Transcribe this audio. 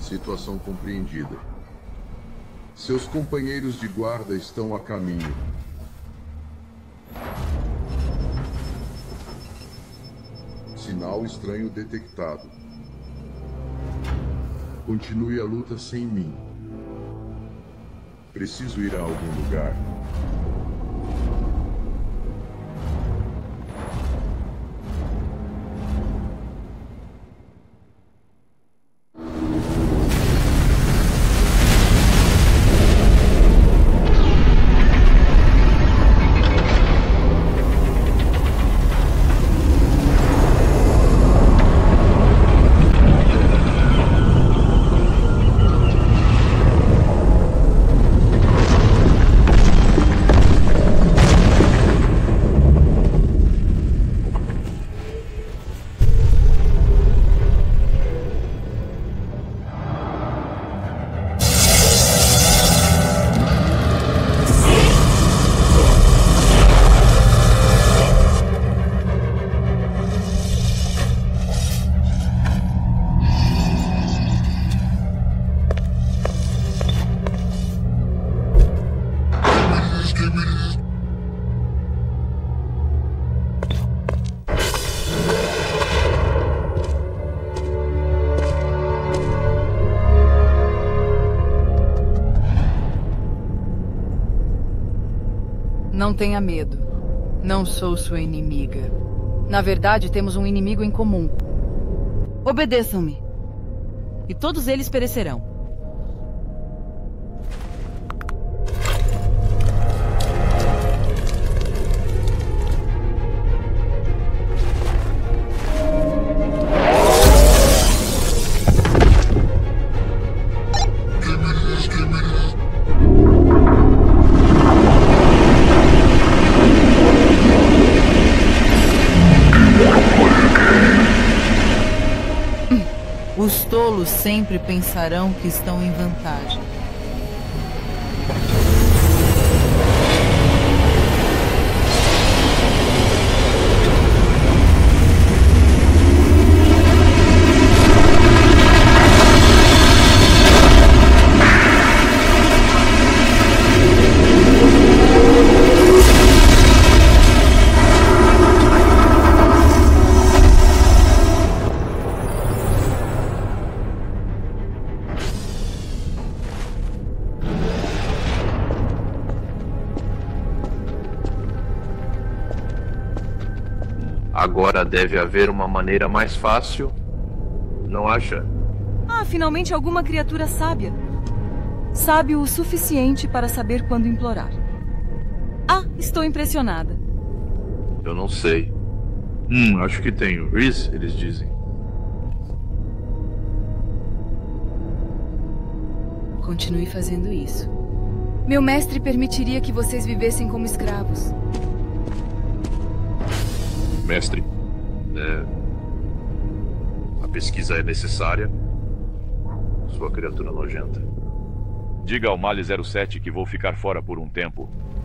Situação compreendida. Seus companheiros de guarda estão a caminho. Sinal estranho detectado. Continue a luta sem mim. Preciso ir a algum lugar. Não tenha medo. Não sou sua inimiga. Na verdade, temos um inimigo em comum. Obedeçam-me. E todos eles perecerão. Os tolos sempre pensarão que estão em vantagem. Agora deve haver uma maneira mais fácil, não acha? Ah, finalmente alguma criatura sábia. Sábio o suficiente para saber quando implorar. Ah, estou impressionada. Eu não sei. Acho que tenho. Reese, eles dizem. Continue fazendo isso. Meu mestre permitiria que vocês vivessem como escravos. Mestre, a pesquisa é necessária. Sua criatura nojenta. Diga ao Mali 07 que vou ficar fora por um tempo.